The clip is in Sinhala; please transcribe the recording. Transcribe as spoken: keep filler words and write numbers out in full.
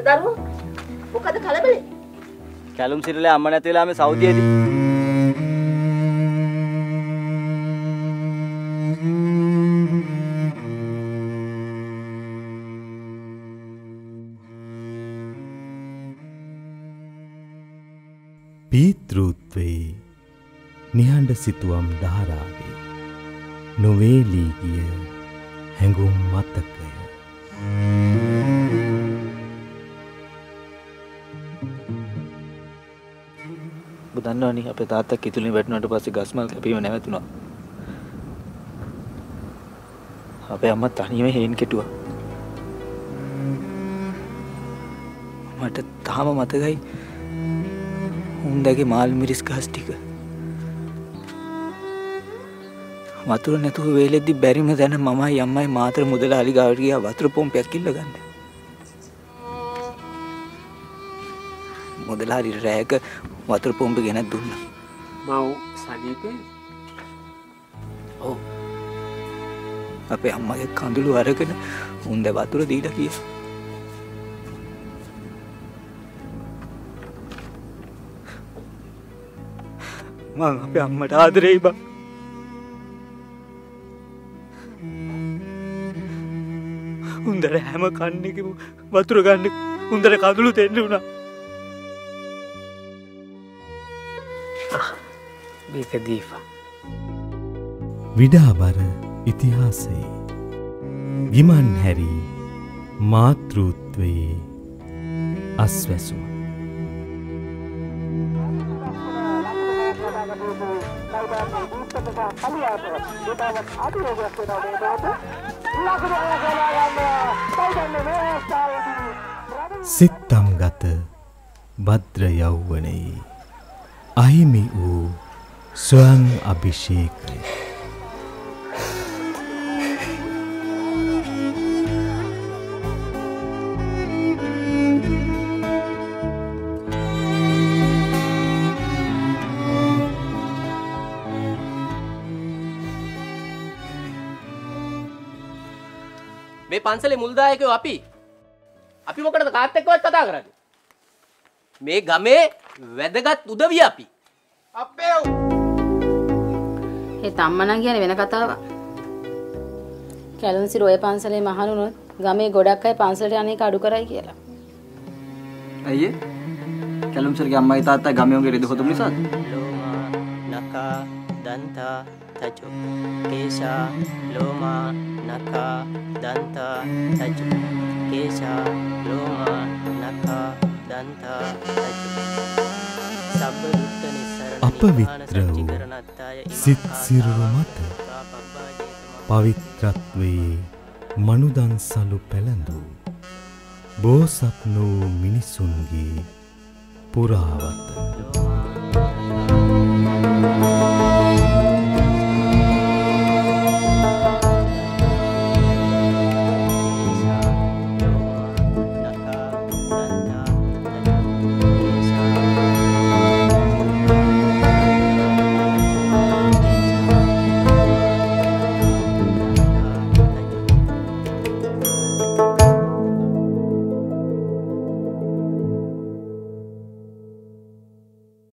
දරුවෝ මොකද කලබලේ? කැලුම් සිරිලේ අම්ම නැති වෙලා මේ සෞදියේදී. පීතෘත්වේ නිහඬ සිතුවම් ධාරාවේ නොවේලී ගිය හැඟුම් මතකය. ඔබ දන්නවනේ අපේ තාත්තා කිතුලින් වැටුණාට පස්සේ ගස්මල් කැපීම නැවතුණා. අපේ අම්මා තනියම හේන් කෙටුවා. මට තාම මතකයි උන්දගේ මාල් මිරිස් ගස් ටික. වතුර නැතුව වේලෙද්දි බැරිම දැන මමයි අම්මයි මාතර මුදලාලි ගාවට ගියා වතුර පොම්පයක් කිල්ල ගන්න. මුදලාලි රැයක වතුර පොම්ප ගෙනත් දුන්නා. මව් සනීපේ? ඔව්. අපේ අම්මගේ කඳුළු අරගෙන උන්ද වතුර දීලා ගියා. මං අපේ අම්මට ආදරෙයි බං. උන්දර හැම කන්නේකම වතුර ගන්න උන්දර කඳුළු දෙන්න උනා. මේක දීපා. විඩාබර ඉතිහාසයේ ගිමන් හැරි මාතෘත්වයේ අස්වැසුම. සිත්තම් ගත භද්‍ර යෞවනයේ අහිමි වූ ස්වයං අභිෂේකය. මේ පන්සලේ මුල්දායකයෝ අපි අපි මොකටද කාත් එක්කවත් කතා කරන්නේ? මේ ගමේ වැදගත් උදවිය අපි. අප්පේ ඒ තම්මනම් කියන්නේ වෙන කතාවක්. කැලුම්සිර ඔය පන්සලේ මහණුනොත් ගමේ ගොඩක් අය පන්සලට අනේක අඩු කරයි කියලා. අයියේ කැලුම්සිරගේ අම්මයි තාත්තයි ගමේ උන්ගේ රෙදි හොතුම් නිසාද? ලෝමා නකා දන්තා තජු කේශා ලෝමා නකා දන්තා තජු කේශා ලෝමා නකා දන්තා තජු සබ්බ දුක්ඛ නිස්සරණ අපවිත්‍ර වූ සිත් සිරුරු මත පවිත්‍රත්වයේ මනුදන්සලු පැළඳූ බෝසත් වූ මිනිසුන්ගේ පුරාවත